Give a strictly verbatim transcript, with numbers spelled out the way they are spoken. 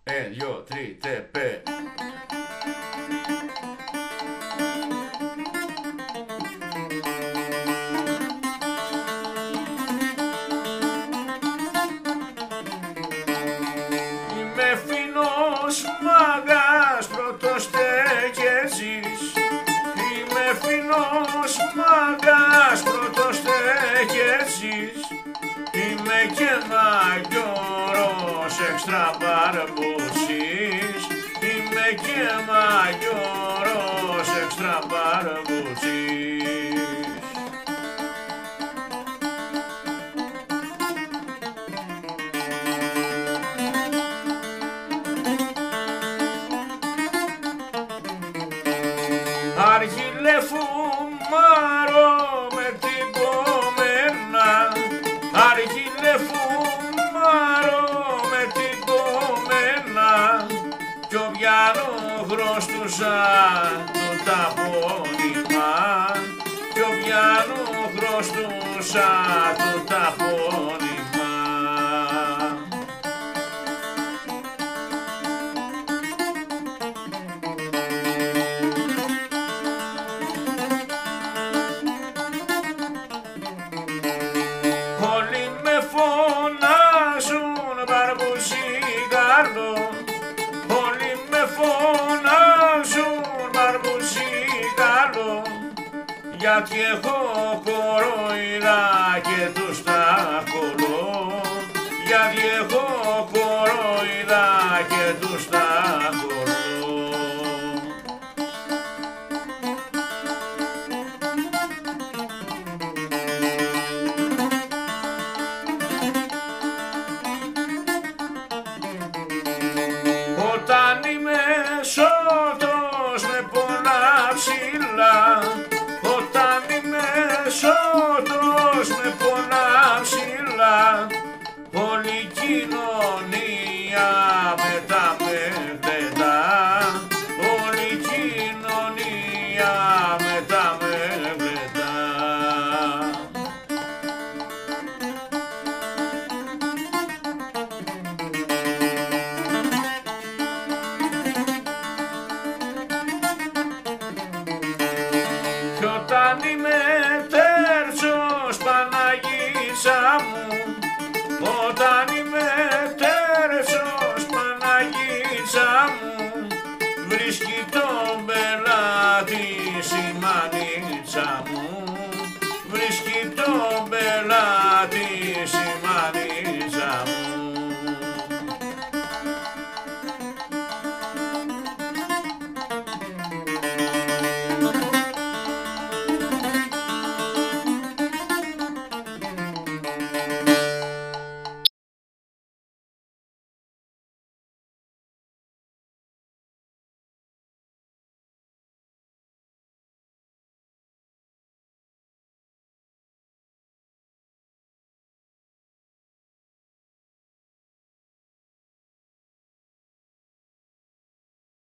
E, due, tre, te, pe. Είμαι φινός μάγας, πρωτοστέκεσης. Είμαι φινός μάγας, πρωτοστέκεσης. Είμαι και μαγιόρος έξτρα μπαρμπουσής. Είμαι και μαγιόρος έξτρα μπαρμπουσής. Άργιλε φουμάρω με την κομμένα. Άργιλε φουμάρω με την κομμένα. Κι ο πιάνο χρωστούσα το ταπώνυμα. Κι ο πιάνο χρωστούσα το ταπώνυμα. Όλοι με φωνάζουν μπαρμπουσίκαρδο. Όλοι με φωνάζουν μπαρμπουσίκαρδο. Γιατί έχω κοροϊδά και τους τα κολλώ. Γιατί έχω κοροϊδά και τους τα κολλώ. Όταν είμαι σώτος με πολλά ψηλά. Όταν είμαι σώτος με πολλά ψηλά. Όλη η κοινωνία μετά με γλεντά. Όλη η κοινωνία μετά με γλεντά. Κι όταν είμαι τέρτσος Παναγίτσα μου.